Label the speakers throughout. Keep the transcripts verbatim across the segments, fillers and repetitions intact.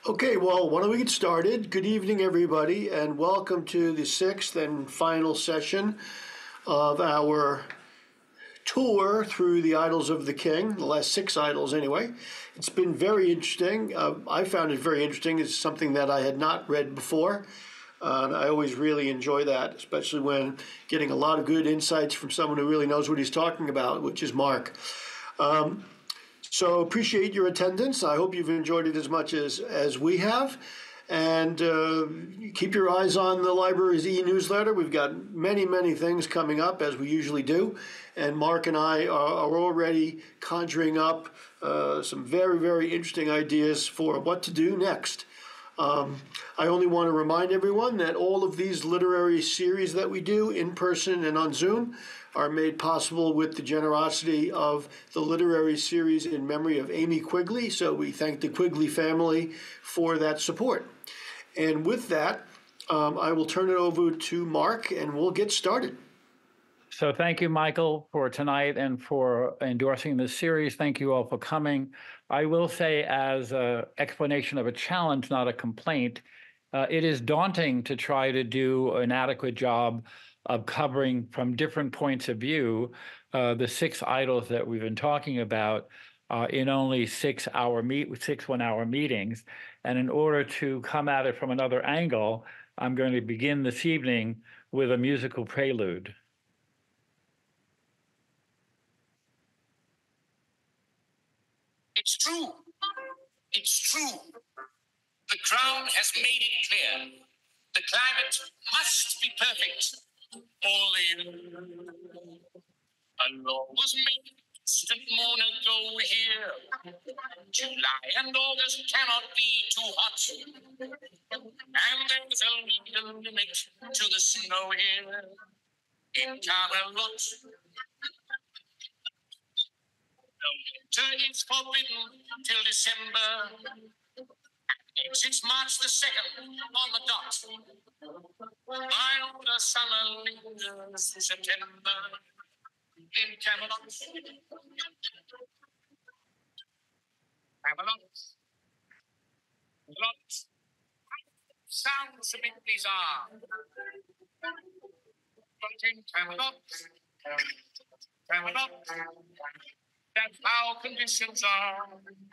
Speaker 1: Okay, well, why don't we get started? Good evening, everybody, and welcome to the sixth and final session of our tour through the Idylls of the King, the last six Idylls anyway. It's been very interesting. Uh, I found it very interesting. It's something that I had not read before. Uh, and I always really enjoy that, especially when getting a lot of good insights from someone who really knows what he's talking about, which is Mark. Um, So appreciate your attendance. I hope you've enjoyed it as much as, as we have. And uh, keep your eyes on the library's e-newsletter. We've got many, many things coming up, as we usually do. And Mark and I are, are already conjuring up uh, some very, very interesting ideas for what to do next. Um, I only want to remind everyone that all of these literary series that we do in person and on Zoom are made possible with the generosity of the literary series in memory of Amy Quigley. So we thank the Quigley family for that support. And with that, um, I will turn it over to Mark and we'll get started.
Speaker 2: So thank you, Michael, for tonight and for endorsing this series. Thank you all for coming. I will say, as an explanation of a challenge, not a complaint, uh, it is daunting to try to do an adequate job of covering from different points of view uh, the six idols that we've been talking about uh, in only six hour meet six one hour meetings. And in order to come at it from another angle, I'm going to begin this evening with a musical prelude.
Speaker 3: It's true. It's true. The Crown has made it clear. The climate must be perfect. All in. A law was made just a moment ago here. July and August cannot be too hot. And there's a legal limit to the snow here in Camelot. Winter is forbidden till December. It's March the second on the dot. I know the summer lingers in September in Camelot. Camelot. Camelot. Sounds a bit bizarre. But in Camelot, Camelot, that's how conditions are.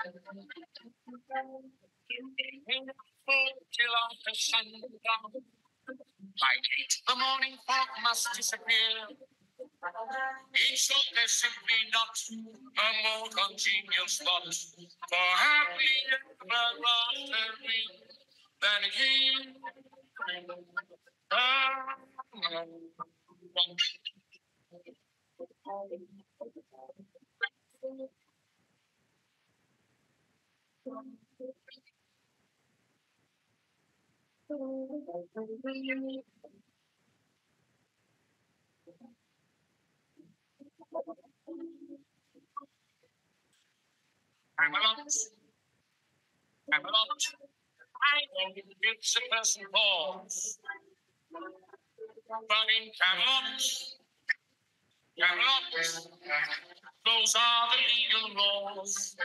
Speaker 3: Till after sundown, by eight the morning fog must disappear. In short, there's simply not a more congenial spot for happy ever after than here. Ah, Camelot, Camelot, I know it gives a person pause, but in Camelot, Camelot, those are the legal laws.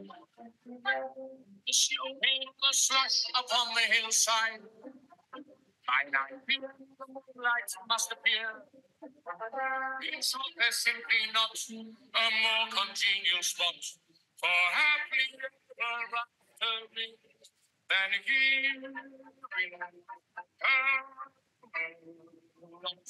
Speaker 3: The snow made the slush upon the hillside. By night, the lights must appear. In short, there's simply not a more congenial spot for happy ever after than here in Camelot.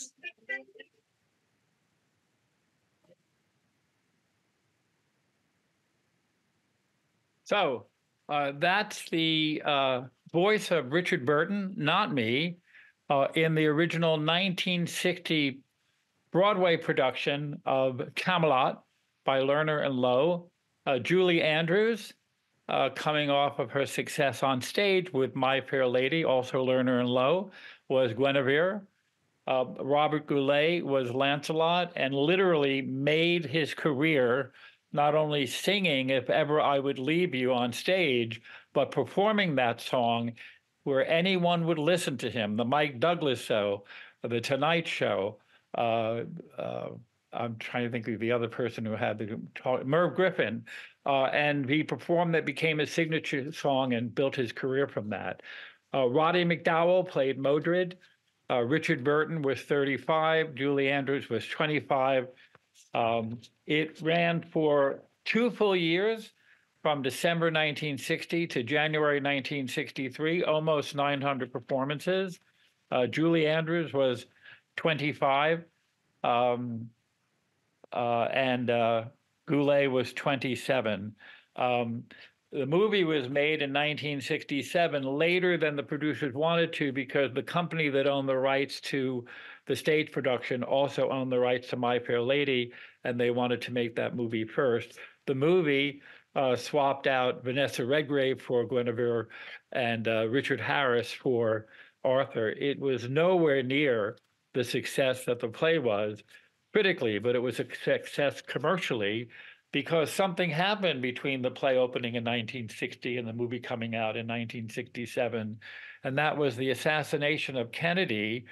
Speaker 2: So uh, that's the uh, voice of Richard Burton, not me, uh, in the original nineteen sixty Broadway production of Camelot by Lerner and Loewe. Uh, Julie Andrews, uh, coming off of her success on stage with My Fair Lady, also Lerner and Loewe, was Guinevere. Uh, Robert Goulet was Lancelot, and literally made his career not only singing If Ever I Would Leave You on stage, but performing that song where anyone would listen to him. The Mike Douglas Show, The Tonight Show, uh, uh, I'm trying to think of the other person who had the talk, Merv Griffin, uh, and he performed that became his signature song and built his career from that. Uh, Roddy McDowell played Modred. Uh, Richard Burton was thirty-five. Julie Andrews was twenty-five. Um, it ran for two full years, from December nineteen sixty to January nineteen sixty-three, almost nine hundred performances. Uh, Julie Andrews was twenty-five. Um, uh, and uh, Goulet was twenty-seven. Um, the movie was made in nineteen sixty-seven, later than the producers wanted to, because the company that owned the rights to the stage production also owned the rights to My Fair Lady, and they wanted to make that movie first. The movie uh, swapped out Vanessa Redgrave for Guinevere and uh, Richard Harris for Arthur. It was nowhere near the success that the play was critically, but it was a success commercially, because something happened between the play opening in nineteen sixty and the movie coming out in nineteen sixty-seven. And that was the assassination of Kennedy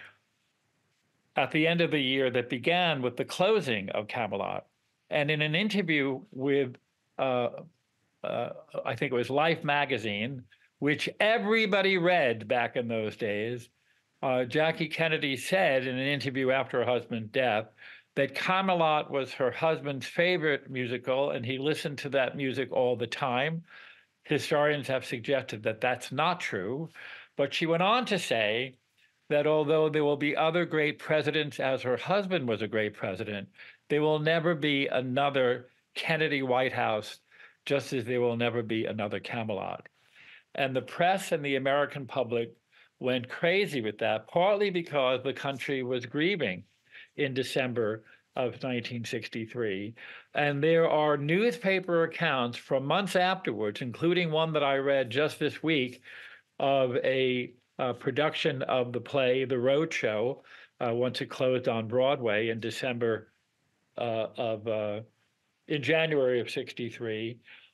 Speaker 2: at the end of the year that began with the closing of Camelot. And in an interview with, uh, uh, I think it was Life magazine, which everybody read back in those days, uh, Jackie Kennedy said in an interview after her husband's death that Camelot was her husband's favorite musical, and he listened to that music all the time. Historians have suggested that that's not true, but she went on to say that although there will be other great presidents, as her husband was a great president, there will never be another Kennedy White House, just as there will never be another Camelot. And the press and the American public went crazy with that, partly because the country was grieving in December of nineteen sixty-three. And there are newspaper accounts from months afterwards, including one that I read just this week, of a uh, production of the play, The Road Show, uh, once it closed on Broadway in December uh, of, uh, in January of sixty-three,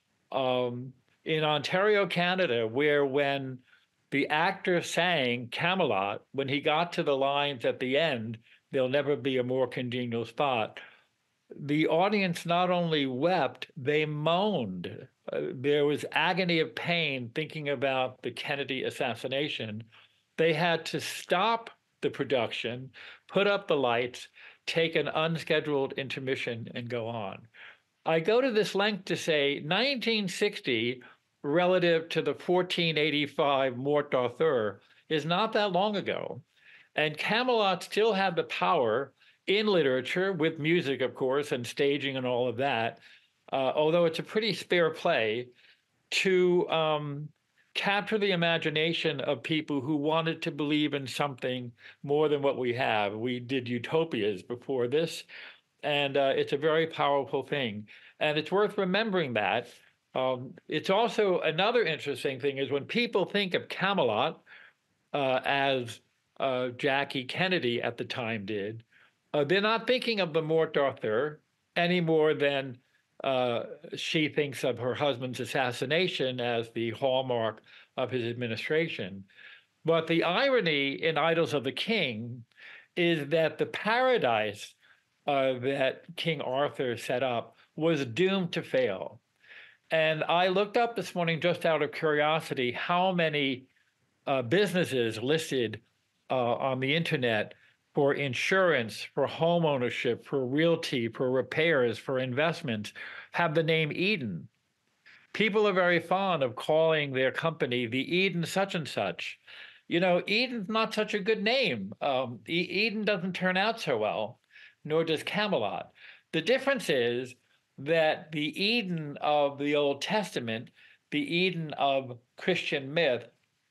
Speaker 2: um, in Ontario, Canada, where when the actor sang Camelot, when he got to the lines at the end, "There'll never be a more congenial spot," the audience not only wept, they moaned. Uh, there was agony of pain thinking about the Kennedy assassination. They had to stop the production, put up the lights, take an unscheduled intermission, and go on. I go to this length to say nineteen sixty, relative to the fourteen eighty-five Morte d'Arthur, is not that long ago. And Camelot still had the power in literature, with music, of course, and staging and all of that, uh, although it's a pretty spare play, to um, capture the imagination of people who wanted to believe in something more than what we have. We did utopias before this, and uh, it's a very powerful thing. And it's worth remembering that. Um, it's also another interesting thing is when people think of Camelot uh, as uh, Jackie Kennedy at the time did, uh, they're not thinking of the Morte d'Arthur any more than uh, she thinks of her husband's assassination as the hallmark of his administration. But the irony in Idylls of the King is that the paradise uh, that King Arthur set up was doomed to fail. And I looked up this morning, just out of curiosity, how many uh, businesses listed uh, on the internet for insurance, for home ownership, for realty, for repairs, for investments have the name Eden. People are very fond of calling their company the Eden such and such. You know, Eden's not such a good name. Um, e Eden doesn't turn out so well, nor does Camelot. The difference is that the Eden of the Old Testament, the Eden of Christian myth,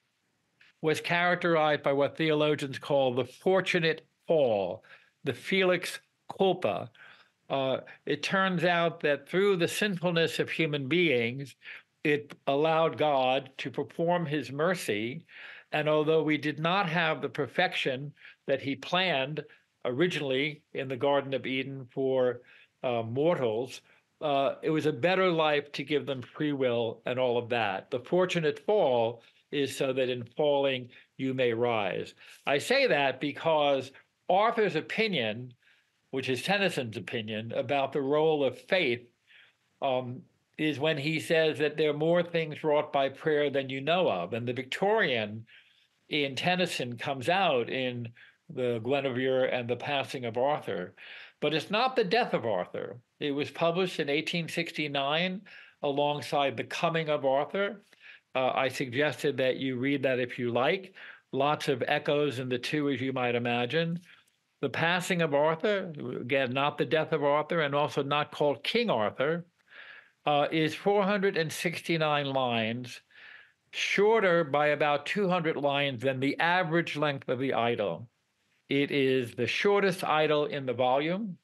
Speaker 2: was characterized by what theologians call the fortunate fall, the felix culpa. Uh, it turns out that through the sinfulness of human beings, it allowed God to perform his mercy. And although we did not have the perfection that he planned originally in the Garden of Eden for uh, mortals, uh, it was a better life to give them free will and all of that. The fortunate fall is so that in falling you may rise. I say that because Arthur's opinion which is Tennyson's opinion about the role of faith, um, is when he says that there are more things wrought by prayer than you know of. And the Victorian in Tennyson comes out in the Guinevere and the Passing of Arthur. But it's not the death of Arthur. It was published in eighteen sixty-nine alongside the Coming of Arthur. Uh, I suggested that you read that if you like. Lots of echoes in the two, as you might imagine. The Passing of Arthur, again, not the death of Arthur, and also not called King Arthur, uh, is four hundred sixty-nine lines, shorter by about two hundred lines than the average length of the Idyll. It is the shortest Idyll in the volume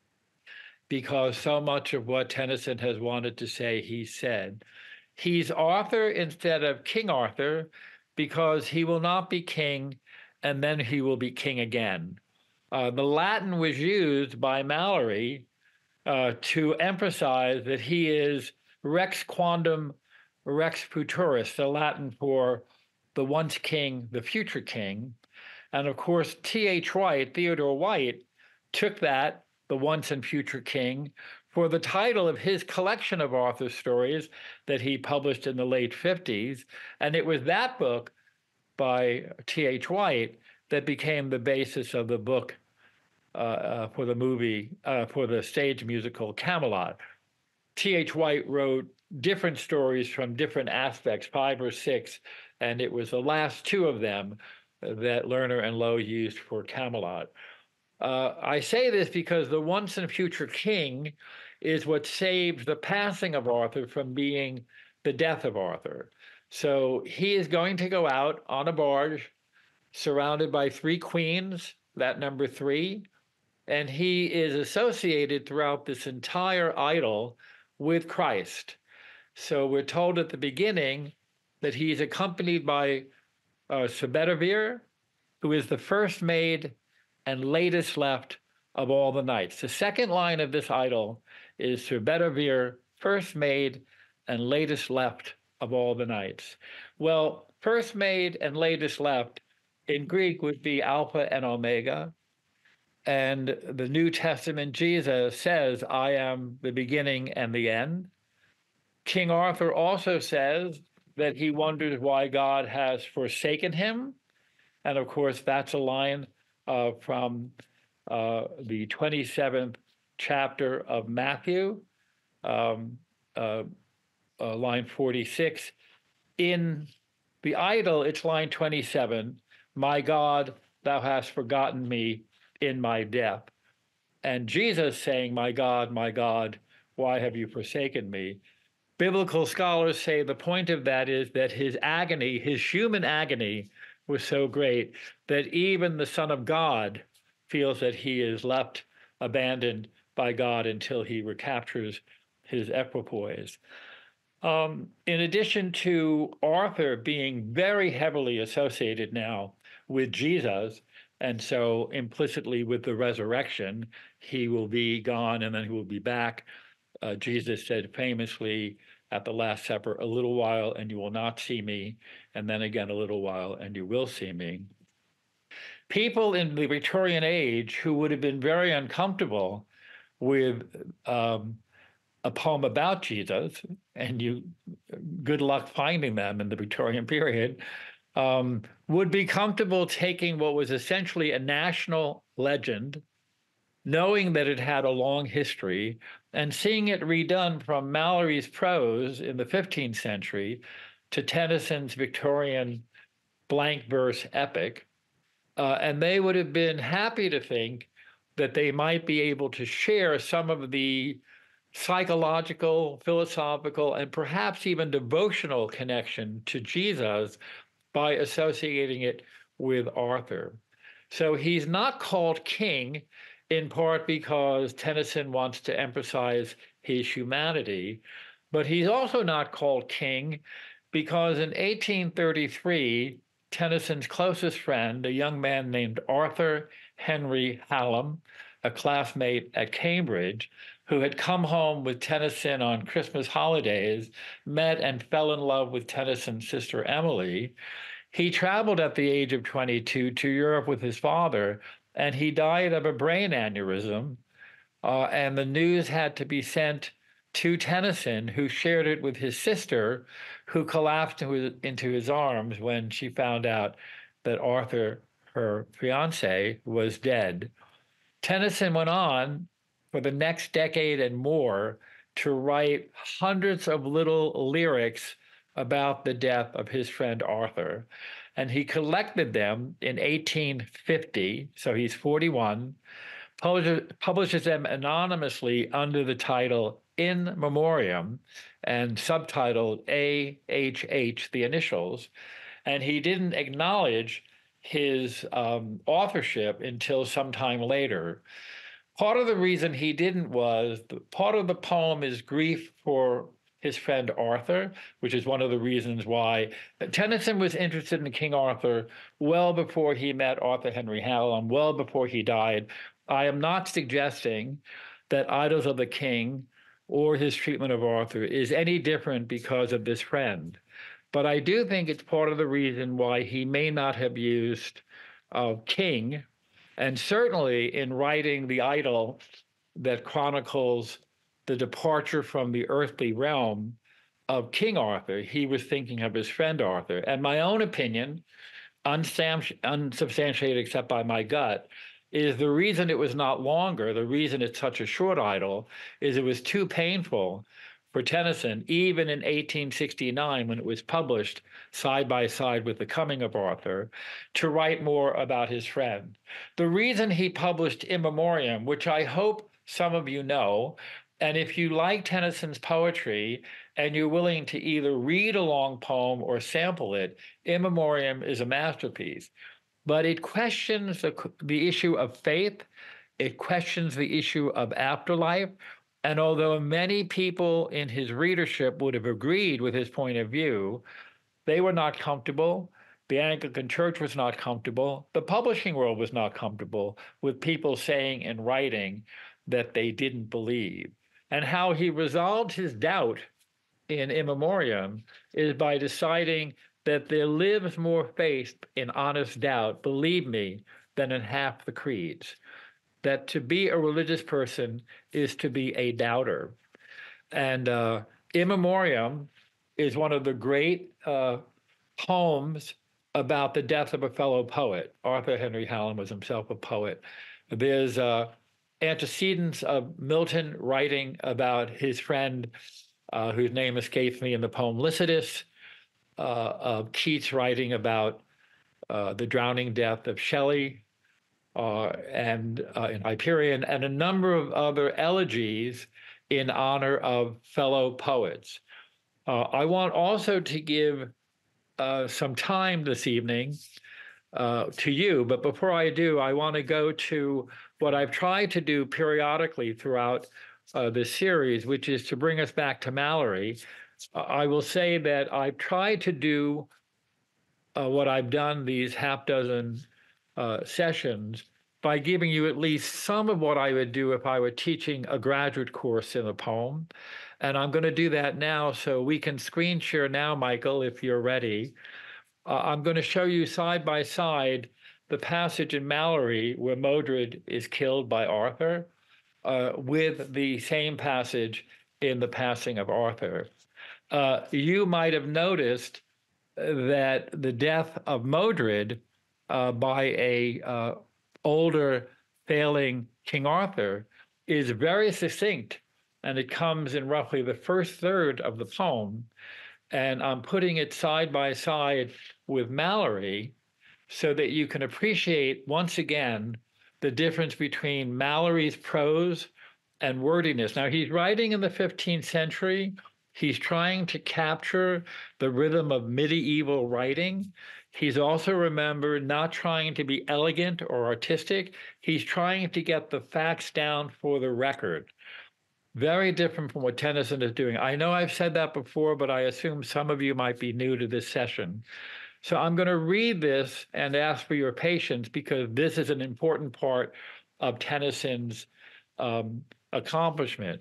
Speaker 2: because so much of what Tennyson has wanted to say, he said. He's Arthur instead of King Arthur because he will not be king and then he will be king again. Uh, the Latin was used by Mallory uh, to emphasize that he is Rex Quondam Rex Futurus, the Latin for the once king, the future king. And of course, T H White, Theodore White, took that, the once and future king, for the title of his collection of Arthur stories that he published in the late fifties. And it was that book by T H White that became the basis of the book uh, uh, for the movie, uh, for the stage musical Camelot. T H White wrote different stories from different aspects, five or six, and it was the last two of them that Lerner and Lowe used for Camelot. Uh, I say this because the once and future king is what saved the passing of Arthur from being the death of Arthur. So he is going to go out on a barge surrounded by three queens, that number three, and he is associated throughout this entire Idyll with Christ. So we're told at the beginning that he's accompanied by uh, Sir Bedivere, who is the first maid and latest left of all the knights. The second line of this Idyll is Sir Bedivere, first maid and latest left of all the knights. Well, first maid and latest left in Greek would be Alpha and Omega. And the New Testament, Jesus says, I am the beginning and the end. King Arthur also says that he wonders why God has forsaken him. And of course, that's a line uh, from uh, the twenty-seventh chapter of Matthew, um, uh, uh, line forty-six. In the Idyll, it's line twenty-seven, my God, thou hast forgotten me in my death. And Jesus saying, my God, my God, why have you forsaken me? Biblical scholars say the point of that is that his agony, his human agony, was so great that even the Son of God feels that he is left abandoned by God until he recaptures his equipoise. Um, in addition to Arthur being very heavily associated now with Jesus, and so implicitly with the resurrection, he will be gone and then he will be back. Uh, Jesus said famously at the Last Supper, a little while and you will not see me, and then again a little while and you will see me. People in the Victorian age who would have been very uncomfortable with um, a poem about Jesus, and you, good luck finding them in the Victorian period, um, would be comfortable taking what was essentially a national legend, knowing that it had a long history, and seeing it redone from Mallory's prose in the fifteenth century to Tennyson's Victorian blank verse epic. Uh, and they would have been happy to think that they might be able to share some of the psychological, philosophical, and perhaps even devotional connection to Jesus by associating it with Arthur. So he's not called king, in part because Tennyson wants to emphasize his humanity, but he's also not called king because in eighteen thirty-three, Tennyson's closest friend, a young man named Arthur Henry Hallam, a classmate at Cambridge, who had come home with Tennyson on Christmas holidays, met and fell in love with Tennyson's sister Emily. He traveled at the age of twenty-two to Europe with his father and he died of a brain aneurysm. Uh, and the news had to be sent to Tennyson, who shared it with his sister, who collapsed into his arms when she found out that Arthur, her fiance, was dead. Tennyson went on for the next decade and more to write hundreds of little lyrics about the death of his friend Arthur. And he collected them in eighteen fifty, so he's forty-one, publishes, publishes them anonymously under the title In Memoriam and subtitled A H H, the initials. And he didn't acknowledge his um, authorship until sometime later. Part of the reason he didn't was part of the poem is grief for his friend Arthur, which is one of the reasons why Tennyson was interested in King Arthur well before he met Arthur Henry Hallam, well before he died. I am not suggesting that Idylls of the King or his treatment of Arthur is any different because of this friend. But I do think it's part of the reason why he may not have used uh, king. And certainly in writing the idyll that chronicles the departure from the earthly realm of King Arthur, he was thinking of his friend Arthur. And my own opinion, unsubstantiated except by my gut, is the reason it was not longer, the reason it's such a short idyll, is it was too painful for Tennyson, even in eighteen sixty-nine, when it was published side by side with The Coming of Arthur, to write more about his friend. The reason he published In Memoriam, which I hope some of you know, and if you like Tennyson's poetry and you're willing to either read a long poem or sample it, In Memoriam is a masterpiece. But it questions the, the issue of faith, it questions the issue of afterlife. And although many people in his readership would have agreed with his point of view, they were not comfortable. The Anglican Church was not comfortable. The publishing world was not comfortable with people saying and writing that they didn't believe. And how he resolved his doubt in In Memoriam is by deciding that there lives more faith in honest doubt, believe me, than in half the creeds. That to be a religious person is to be a doubter. And uh, In Memoriam is one of the great uh, poems about the death of a fellow poet. Arthur Henry Hallam was himself a poet. There's uh, antecedents of Milton writing about his friend, uh, whose name escapes me in the poem Lycidas, uh, of Keats writing about uh, the drowning death of Shelley, Uh, and uh, in Hyperion, and a number of other elegies in honor of fellow poets. Uh, I want also to give uh, some time this evening uh, to you, but before I do, I want to go to what I've tried to do periodically throughout uh, this series, which is to bring us back to Mallory. Uh, I will say that I've tried to do uh, what I've done these half dozen Uh, sessions by giving you at least some of what I would do if I were teaching a graduate course in a poem. And I'm going to do that now, so we can screen share now, Michael, if you're ready. Uh, I'm going to show you side by side the passage in Mallory where Modred is killed by Arthur uh, with the same passage in The Passing of Arthur. Uh, you might have noticed that the death of Modred Uh, by a uh, older, failing King Arthur is very succinct, and it comes in roughly the first third of the poem. And I'm putting it side by side with Mallory so that you can appreciate, once again, the difference between Mallory's prose and wordiness. Now, he's writing in the fifteenth century. He's trying to capture the rhythm of medieval writing. He's also, remember, not trying to be elegant or artistic. He's trying to get the facts down for the record. Very different from what Tennyson is doing. I know I've said that before, but I assume some of you might be new to this session. So I'm going to read this and ask for your patience because this is an important part of Tennyson's um, accomplishment.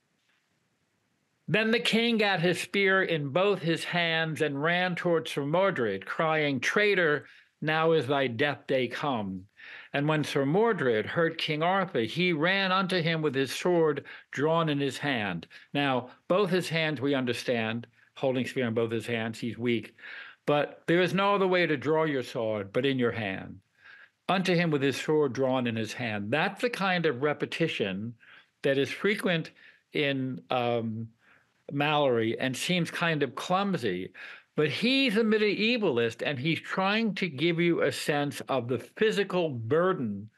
Speaker 2: Then the king gat his spear in both his hands and ran towards Sir Modred, crying, "Traitor, now is thy death day come." And when Sir Mordred heard King Arthur, he ran unto him with his sword drawn in his hand. Now, both his hands we understand, holding spear in both his hands, he's weak. But there is no other way to draw your sword but in your hand. Unto him with his sword drawn in his hand. That's the kind of repetition that is frequent in um, Malory and seems kind of clumsy. But he's a medievalist, and he's trying to give you a sense of the physical burden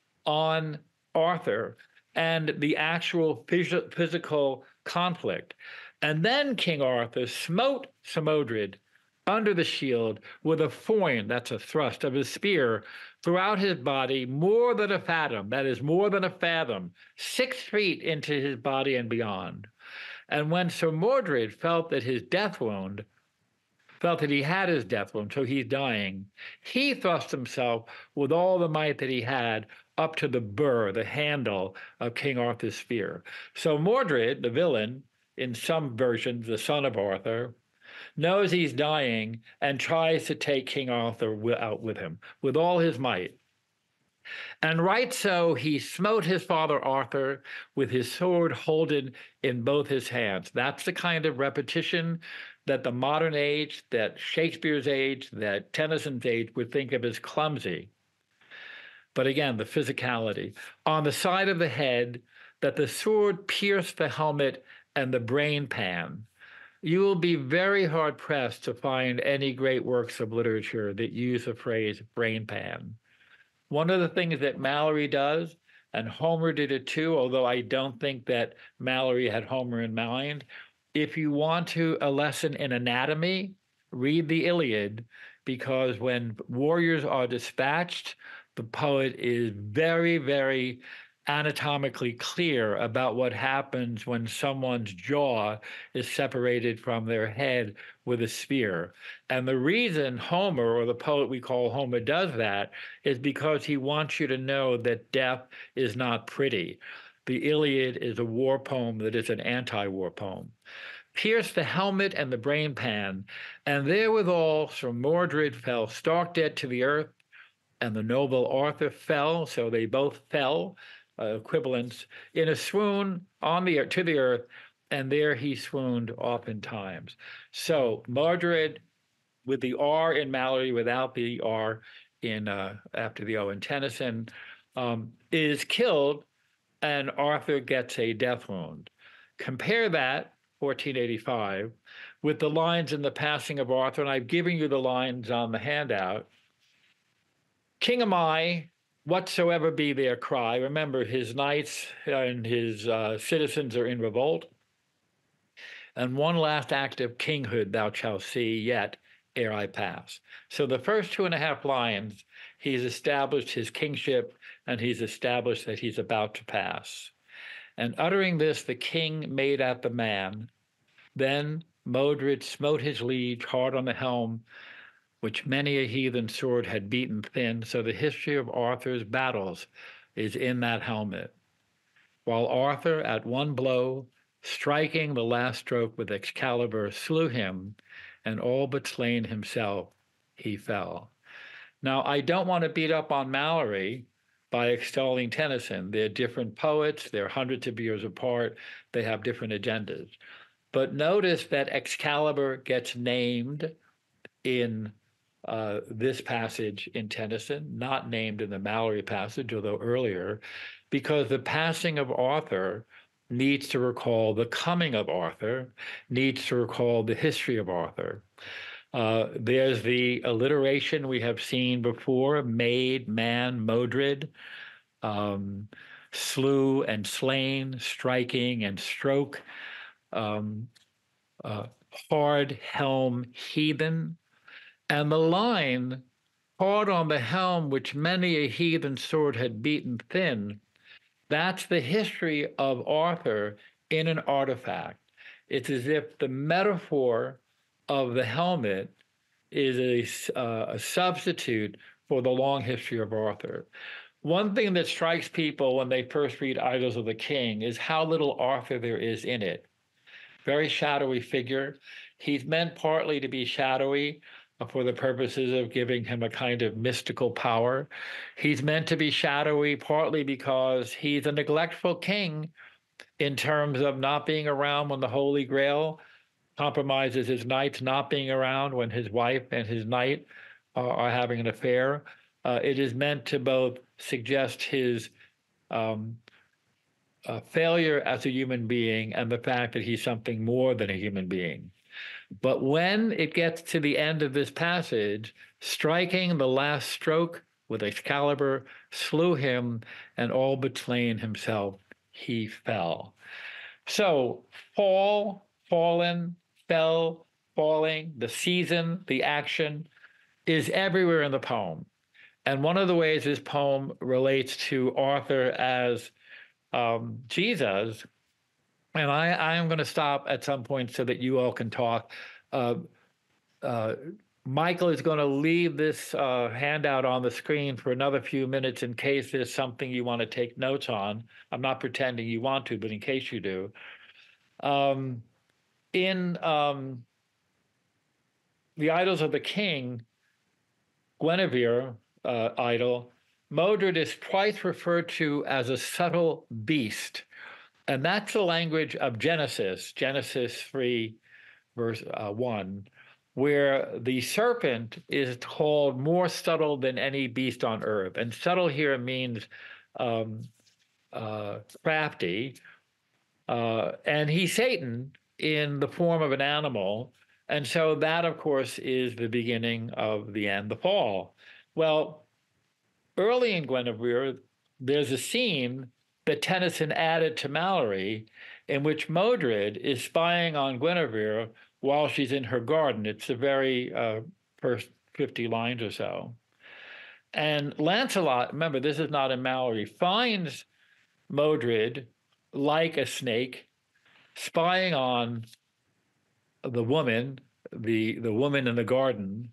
Speaker 2: on Arthur and the actual phys- physical conflict. And then King Arthur smote Sir Modred under the shield with a foin, that's a thrust of his spear, throughout his body, more than a fathom, that is more than a fathom, six feet into his body and beyond. And when Sir Mordred felt that his death wound, felt that he had his death wound, so he's dying, he thrust himself with all the might that he had up to the burr, the handle of King Arthur's spear. So Mordred, the villain, in some versions, the son of Arthur, knows he's dying and tries to take King Arthur out with him, with all his might. And right so he smote his father Arthur with his sword holden in both his hands. That's the kind of repetition that the modern age, that Shakespeare's age, that Tennyson's age would think of as clumsy. But again, the physicality. On the side of the head, that the sword pierced the helmet and the brain pan. You will be very hard-pressed to find any great works of literature that use the phrase brain pan. One of the things that Malory does, and Homer did it too, although I don't think that Malory had Homer in mind, if you want to a lesson in anatomy, read the Iliad, because when warriors are dispatched, the poet is very, very anatomically clear about what happens when someone's jaw is separated from their head with a spear. And the reason Homer, or the poet we call Homer, does that is because he wants you to know that death is not pretty. The Iliad is a war poem that is an anti-war poem. Pierced the helmet and the brain pan, and therewithal Sir Mordred fell stark dead to the earth, and the noble Arthur fell, so they both fell, uh, equivalents, in a swoon on the to the earth, and there he swooned oftentimes. So Mordred, with the R in Malory, without the R in uh, after the O in Tennyson, um, is killed, and Arthur gets a death wound. Compare that, fourteen eighty-five, with the lines in The Passing of Arthur, and I've given you the lines on the handout. King am I, whatsoever be their cry. Remember, his knights and his uh, citizens are in revolt. And one last act of kinghood thou shalt see yet ere I pass. So the first two and a half lines, he's established his kingship, and he's established that he's about to pass. And uttering this, the king made at the man. Then Modred smote his liege hard on the helm, which many a heathen sword had beaten thin. So the history of Arthur's battles is in that helmet. While Arthur, at one blow, striking the last stroke with Excalibur, slew him, and all but slain himself, he fell. Now, I don't want to beat up on Malory by extolling Tennyson. They're different poets. They're hundreds of years apart. They have different agendas. But notice that Excalibur gets named in uh, this passage in Tennyson, not named in the Malory passage, although earlier, because the passing of Arthur needs to recall the coming of Arthur, needs to recall the history of Arthur. Uh, there's the alliteration we have seen before, made, man, Modred, um, slew and slain, striking and stroke, um, uh, hard helm, heathen. And the line, hard on the helm, which many a heathen sword had beaten thin, that's the history of Arthur in an artifact. It's as if the metaphor of the helmet is a, uh, a substitute for the long history of Arthur. One thing that strikes people when they first read Idylls of the King is how little Arthur there is in it. Very shadowy figure. He's meant partly to be shadowy for the purposes of giving him a kind of mystical power. He's meant to be shadowy, partly because he's a neglectful king in terms of not being around when the Holy Grail compromises his knights, not being around when his wife and his knight are, are having an affair. Uh, it is meant to both suggest his um, uh, failure as a human being and the fact that he's something more than a human being. But when it gets to the end of this passage, striking the last stroke with Excalibur slew him, and all but slain himself, he fell. So fall, fallen, fell, falling, the season, the action is everywhere in the poem. And one of the ways this poem relates to Arthur as um, Jesus, and I, I am going to stop at some point so that you all can talk. Uh, uh, Michael is going to leave this uh, handout on the screen for another few minutes in case there's something you want to take notes on. I'm not pretending you want to, but in case you do. Um, in um, The Idylls of the King, Guinevere uh, idol, Modred is twice referred to as a subtle beast. And that's the language of Genesis, Genesis three, verse uh, one, where the serpent is called more subtle than any beast on earth. And subtle here means um, uh, crafty. Uh, and he's Satan in the form of an animal. And so that, of course, is the beginning of the end, the fall. Well, early in Guinevere, there's a scene that Tennyson added to Malory in which Modred is spying on Guinevere while she's in her garden. It's the very uh, first fifty lines or so. And Lancelot, remember, this is not in Malory, finds Modred like a snake spying on the woman, the, the woman in the garden,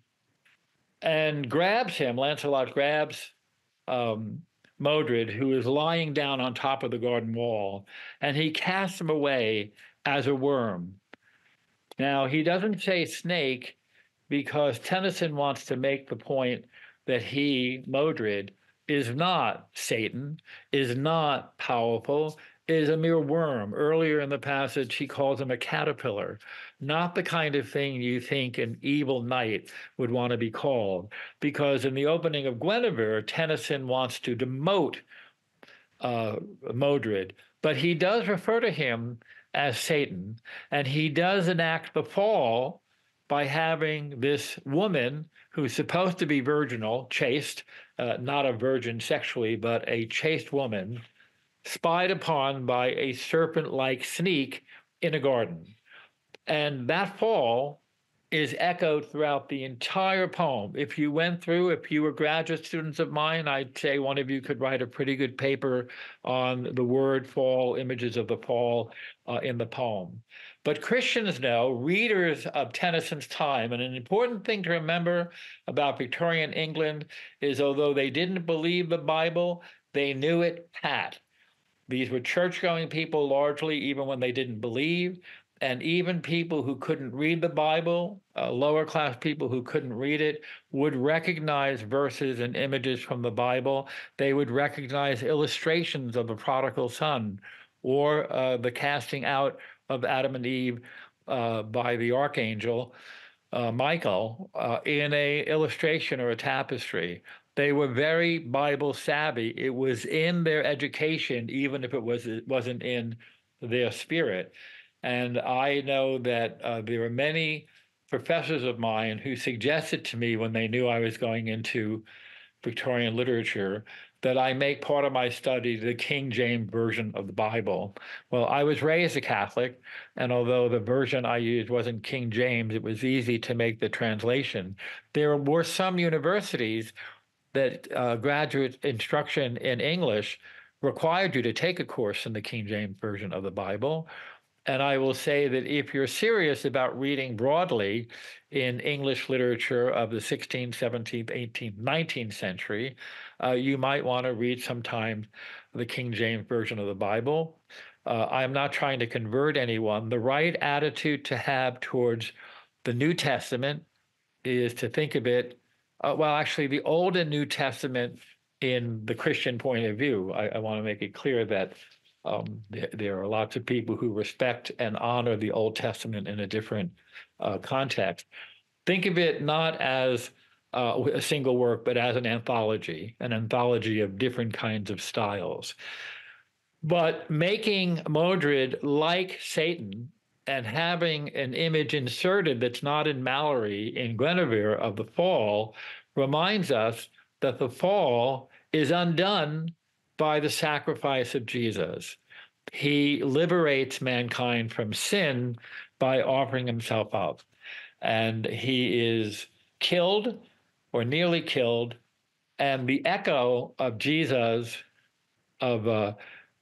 Speaker 2: and grabs him. Lancelot grabs um, Modred, who is lying down on top of the garden wall, and he casts him away as a worm. Now, he doesn't say snake because Tennyson wants to make the point that he, Modred, is not Satan, is not powerful, is a mere worm. Earlier in the passage, he calls him a caterpillar, not the kind of thing you think an evil knight would want to be called. Because in the opening of Guinevere, Tennyson wants to demote uh, Modred, but he does refer to him as Satan, and he does enact the fall by having this woman who's supposed to be virginal, chaste, uh, not a virgin sexually, but a chaste woman, spied upon by a serpent-like sneak in a garden. And that fall is echoed throughout the entire poem. If you went through, if you were graduate students of mine, I'd say one of you could write a pretty good paper on the word fall, images of the fall uh, in the poem. But Christians know, readers of Tennyson's time, and an important thing to remember about Victorian England is although they didn't believe the Bible, they knew it pat. These were church-going people largely, even when they didn't believe. And even people who couldn't read the Bible, uh, lower class people who couldn't read it, would recognize verses and images from the Bible. They would recognize illustrations of the prodigal son or uh, the casting out of Adam and Eve uh, by the archangel uh, Michael uh, in a illustration or a tapestry. They were very Bible savvy. It was in their education, even if it was it wasn't in their spirit. And I know that uh, there were many professors of mine who suggested to me when they knew I was going into Victorian literature that I make part of my study the King James Version of the Bible. Well, I was raised a Catholic, and although the version I used wasn't King James, it was easy to make the translation. There were some universities that uh, graduate instruction in English required you to take a course in the King James Version of the Bible. And I will say that if you're serious about reading broadly in English literature of the sixteenth, seventeenth, eighteenth, nineteenth century, uh, you might want to read sometimes the King James Version of the Bible. Uh, I'm not trying to convert anyone. The right attitude to have towards the New Testament is to think of it, uh, well, actually, the Old and New Testament in the Christian point of view. I, I want to make it clear that um, there, there are lots of people who respect and honor the Old Testament in a different uh, context. Think of it not as uh, a single work, but as an anthology, an anthology of different kinds of styles. But making Modred like Satan and having an image inserted that's not in Mallory, in Guinevere of the fall, reminds us that the fall is undone by the sacrifice of Jesus. He liberates mankind from sin by offering himself up. And he is killed or nearly killed. And the echo of Jesus, of uh,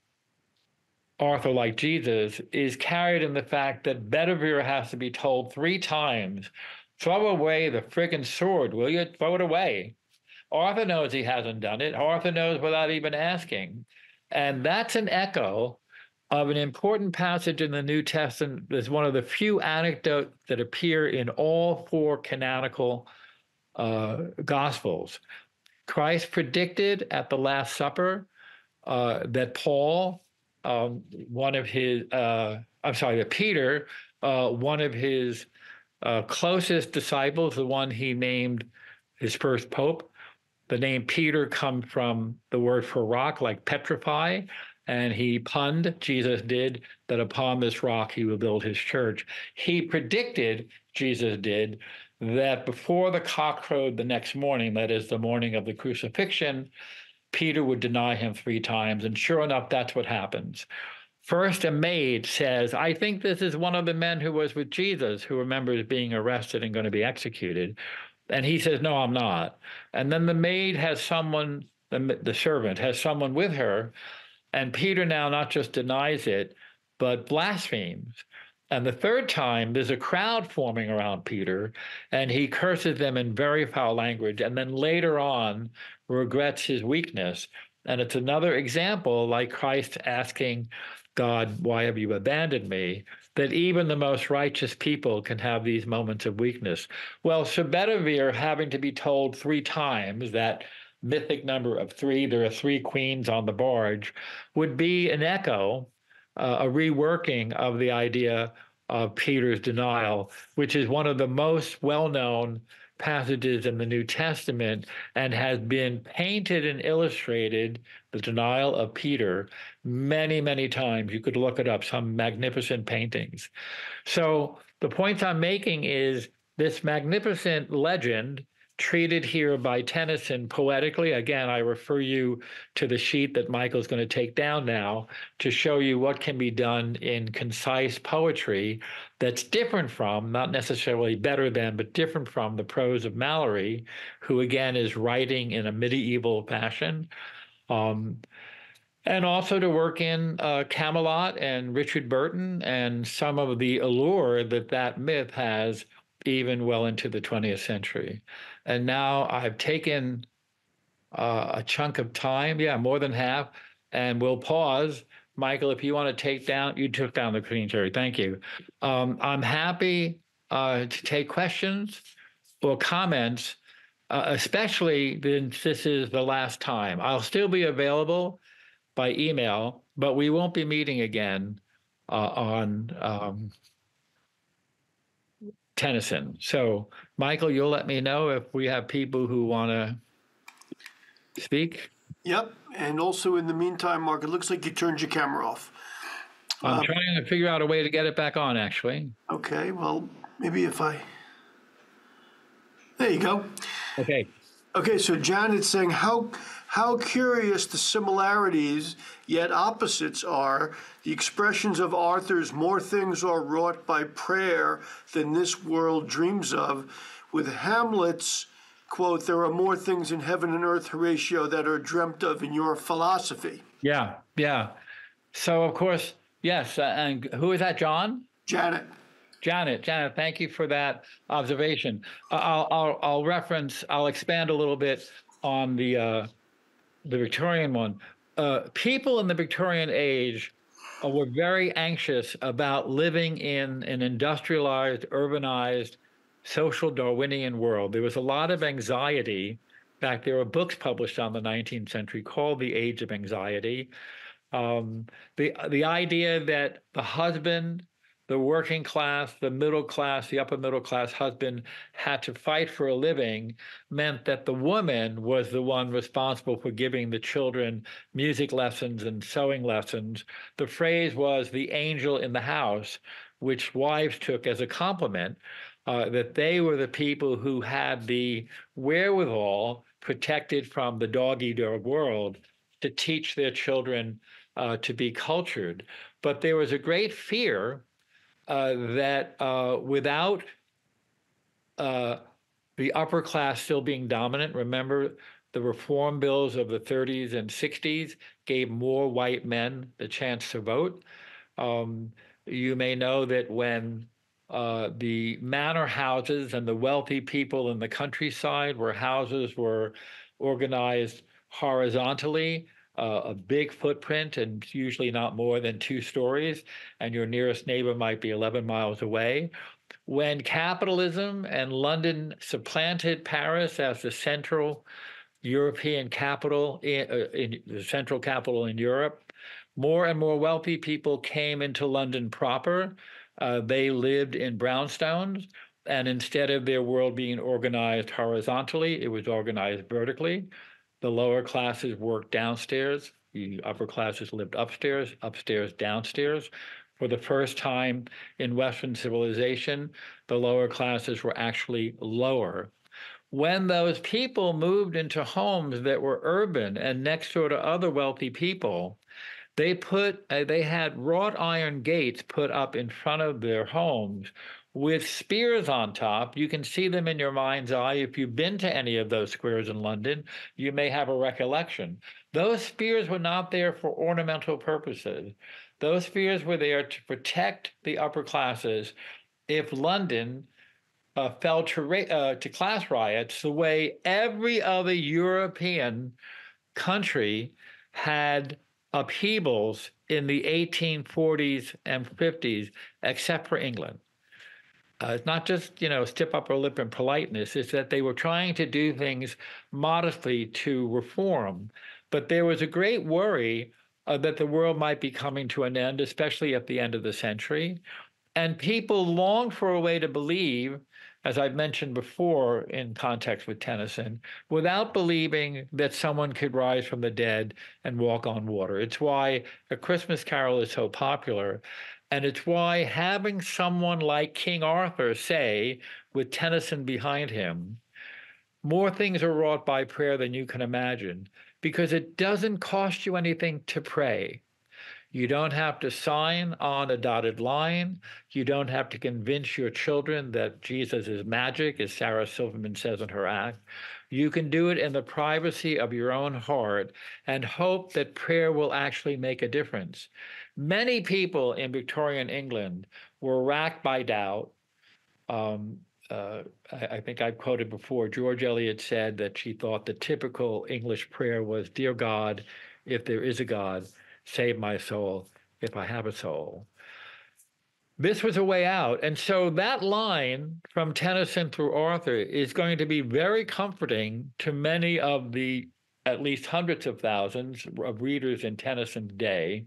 Speaker 2: Arthur like Jesus, is carried in the fact that Bedivere has to be told three times, throw away the friggin' sword, will you? Throw it away. Arthur knows he hasn't done it. Arthur knows without even asking. And that's an echo of an important passage in the New Testament. There's one of the few anecdotes that appear in all four canonical uh, Gospels. Christ predicted at the Last Supper uh, that Paul, um, one of his, uh, I'm sorry, that Peter, uh, one of his uh, closest disciples, the one he named his first pope, the name Peter comes from the word for rock, like petrify, and he punned, Jesus did, that upon this rock he will build his church. He predicted, Jesus did, that before the cock crowed the next morning, that is the morning of the crucifixion, Peter would deny him three times. And sure enough, that's what happens. First, a maid says, I think this is one of the men who was with Jesus, who remembers being arrested and going to be executed. And he says, no, I'm not. And then the maid has someone, the, the servant has someone with her. And Peter now not just denies it, but blasphemes. And the third time, there's a crowd forming around Peter, and he curses them in very foul language, and then later on regrets his weakness. And it's another example, like Christ asking God, why have you abandoned me? That even the most righteous people can have these moments of weakness. Well, Sir Bedivere having to be told three times that mythic number of three, there are three queens on the barge, would be an echo, uh, a reworking of the idea of Peter's denial, which is one of the most well-known passages in the New Testament and has been painted and illustrated, the denial of Peter, many, many times. You could look it up, some magnificent paintings. So the point I'm making is this magnificent legend treated here by Tennyson poetically. Again, I refer you to the sheet that Michael's going to take down now to show you what can be done in concise poetry that's different from, not necessarily better than, but different from the prose of Mallory, who again is writing in a medieval fashion. Um, and also to work in uh, Camelot and Richard Burton and some of the allure that that myth has even well into the twentieth century. And now I've taken uh, a chunk of time, yeah, more than half, and we'll pause. Michael, if you want to take down, you took down the screen, Terry, thank you. Um, I'm happy uh, to take questions or comments, uh, especially since this is the last time. I'll still be available by email, but we won't be meeting again uh, on um, Tennyson. So, Michael, you'll let me know if we have people who want to speak.
Speaker 1: Yep. And also in the meantime, Mark, it looks like you turned your camera off.
Speaker 2: I'm
Speaker 1: um,
Speaker 2: trying to figure out a way to get it back on, actually.
Speaker 1: Okay. Well, maybe if I... There you go.
Speaker 2: Okay.
Speaker 1: Okay, so Janet's saying how how curious the similarities yet opposites are. The expressions of Arthur's more things are wrought by prayer than this world dreams of. With Hamlet's quote, there are more things in heaven and earth, Horatio, that are dreamt of in your philosophy.
Speaker 2: Yeah, yeah. So, of course, yes. Uh, and who is that, John?
Speaker 1: Janet.
Speaker 2: Janet, Janet, thank you for that observation. Uh, I'll, I'll, I'll reference, I'll expand a little bit on the uh, the Victorian one. Uh, people in the Victorian age uh, were very anxious about living in an industrialized, urbanized social Darwinian world. There was a lot of anxiety. In fact, there were books published on the nineteenth century called The Age of Anxiety. Um, the the idea that the husband, the working class, the middle class, the upper middle class husband had to fight for a living meant that the woman was the one responsible for giving the children music lessons and sewing lessons. The phrase was the angel in the house, which wives took as a compliment, uh, that they were the people who had the wherewithal, protected from the dog-eat-dog world, to teach their children uh, to be cultured. But there was a great fear uh, that uh, without uh, the upper class still being dominant, remember the reform bills of the thirties and sixties gave more white men the chance to vote. Um, you may know that when uh, the manor houses and the wealthy people in the countryside, where houses were organized horizontally, uh, a big footprint and usually not more than two stories, and your nearest neighbor might be eleven miles away. When capitalism and London supplanted Paris as the central European capital, in, uh, in the central capital in Europe, more and more wealthy people came into London proper. Uh, they lived in brownstones, and instead of their world being organized horizontally, it was organized vertically. The lower classes worked downstairs. The upper classes lived upstairs, upstairs, downstairs. For the first time in Western civilization, the lower classes were actually lower. When those people moved into homes that were urban and next door to other wealthy people, they put uh, they had wrought iron gates put up in front of their homes with spears on top. You can see them in your mind's eye. If you've been to any of those squares in London, you may have a recollection. Those spears were not there for ornamental purposes. Those spears were there to protect the upper classes if London uh, fell to, uh, to class riots the way every other European country had upheavals in the eighteen forties and fifties, except for England. Uh, it's not just, you know, stiff upper lip and politeness. It's that they were trying to do things modestly to reform. But there was a great worry uh, that the world might be coming to an end, especially at the end of the century. And people longed for a way to believe, as I've mentioned before in context with Tennyson, without believing that someone could rise from the dead and walk on water. It's why A Christmas Carol is so popular. And it's why having someone like King Arthur say, with Tennyson behind him, more things are wrought by prayer than you can imagine, because it doesn't cost you anything to pray. You don't have to sign on a dotted line. You don't have to convince your children that Jesus is magic, as Sarah Silverman says in her act. You can do it in the privacy of your own heart and hope that prayer will actually make a difference. Many people in Victorian England were racked by doubt. Um, uh, I, I think I've quoted before, George Eliot said that she thought the typical English prayer was, "Dear God, if there is a God, save my soul if I have a soul." This was a way out. And so that line from Tennyson through Arthur is going to be very comforting to many of the at least hundreds of thousands of readers in Tennyson's day.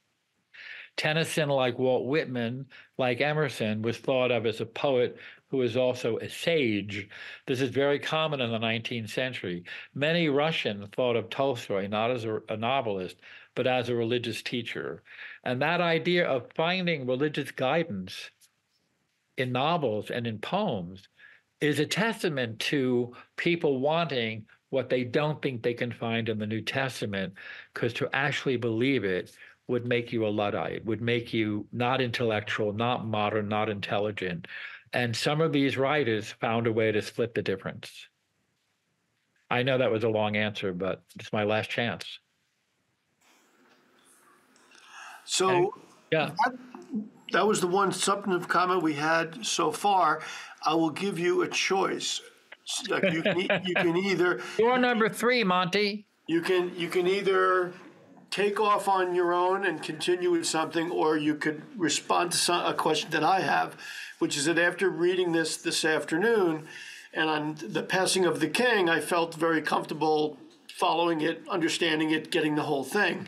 Speaker 2: Tennyson, like Walt Whitman, like Emerson, was thought of as a poet who was also a sage. This is very common in the nineteenth century. Many Russians thought of Tolstoy not as a, a novelist, but as a religious teacher. And that idea of finding religious guidance in novels and in poems is a testament to people wanting what they don't think they can find in the New Testament, because to actually believe it would make you a Luddite, would make you not intellectual, not modern, not intelligent. And some of these writers found a way to split the difference. I know that was a long answer, but it's my last chance.
Speaker 1: So
Speaker 2: and, yeah,
Speaker 1: that, that was the one substantive comment we had so far. I will give you a choice. Like you can, you can either
Speaker 2: you're number three, Monty.
Speaker 1: You can you can either take off on your own and continue with something, or you could respond to some, a question that I have, which is that after reading this this afternoon and on the passing of the king, I felt very comfortable following it, understanding it, getting the whole thing.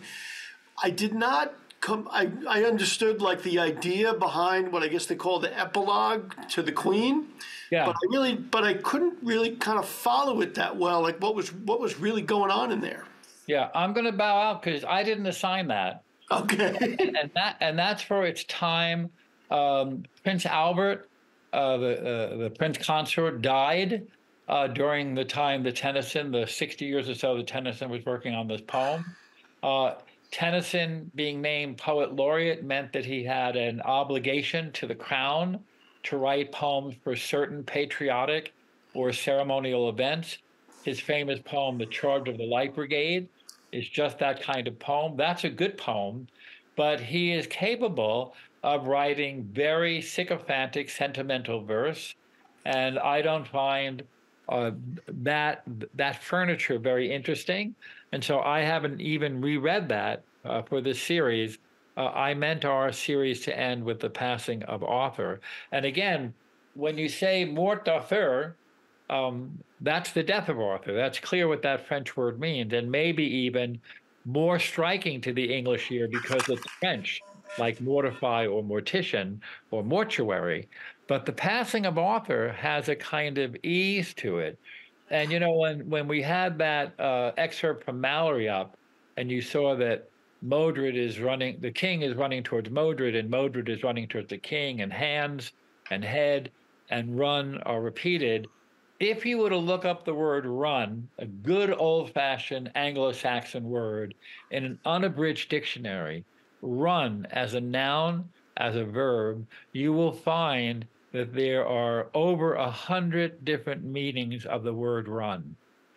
Speaker 1: I did not come, I, I understood like the idea behind what I guess they call the epilogue to the Queen.
Speaker 2: Yeah.
Speaker 1: But I really, but I couldn't really kind of follow it that well. Like what was what was really going on in there?
Speaker 2: Yeah, I'm going to bow out because I didn't assign that.
Speaker 1: Okay.
Speaker 2: and, and that and that's for its time. Um, Prince Albert, uh, the uh, the Prince Consort, died uh, during the time that Tennyson, the sixty years or so that Tennyson was working on this poem. Uh, Tennyson being named poet laureate meant that he had an obligation to the crown to write poems for certain patriotic or ceremonial events. His famous poem, The Charge of the Light Brigade, is just that kind of poem. That's a good poem, but he is capable of writing very sycophantic, sentimental verse, and I don't find uh, that that furniture very interesting. And so I haven't even reread that uh, for this series. Uh, I meant our series to end with the passing of Arthur. And again, when you say mort d'Arthur, um, that's the death of Arthur. That's clear what that French word means, and maybe even more striking to the English ear because it's French, like mortify or mortician or mortuary. But the passing of Arthur has a kind of ease to it. And, you know, when, when we had that uh, excerpt from Mallory up, and you saw that Modred is running, the king is running towards Modred, and Modred is running towards the king, and hands and head and run are repeated. If you were to look up the word run, a good old-fashioned Anglo-Saxon word, in an unabridged dictionary, run as a noun, as a verb, you will find that there are over a hundred different meanings of the word run.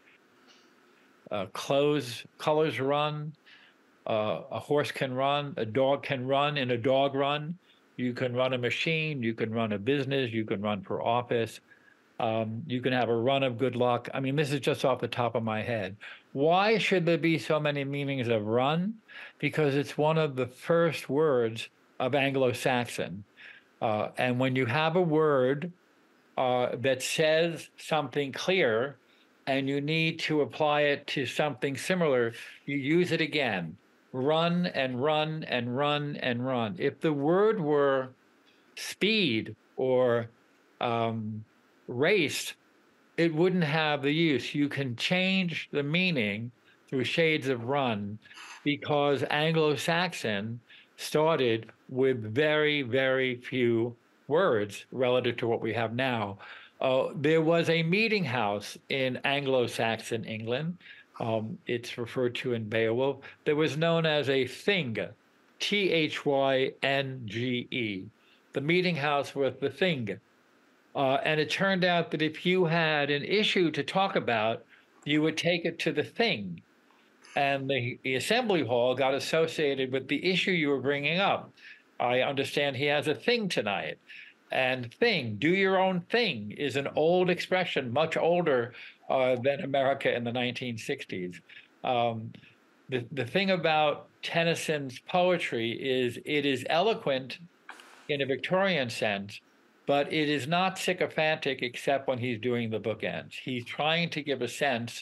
Speaker 2: Uh, clothes, colors run, uh, a horse can run, a dog can run in a dog run. You can run a machine, you can run a business, you can run for office. Um, you can have a run of good luck. I mean, this is just off the top of my head. Why should there be so many meanings of run? Because it's one of the first words of Anglo-Saxon. Uh, and when you have a word uh, that says something clear and you need to apply it to something similar, you use it again. Run and run and run and run. If the word were speed or um, race, it wouldn't have the use. You can change the meaning through shades of run because Anglo-Saxon started with very, very few words relative to what we have now. Uh, there was a meeting house in Anglo-Saxon England. Um, it's referred to in Beowulf. That was known as a thing, T H Y N G E. The meeting house was the thing. Uh, and it turned out that if you had an issue to talk about, you would take it to the thing. And the, the assembly hall got associated with the issue you were bringing up. I understand he has a thing tonight. And thing, do your own thing, is an old expression, much older uh, than America in the nineteen sixties. Um, the, the thing about Tennyson's poetry is it is eloquent in a Victorian sense, but it is not sycophantic except when he's doing the bookends. He's trying to give a sense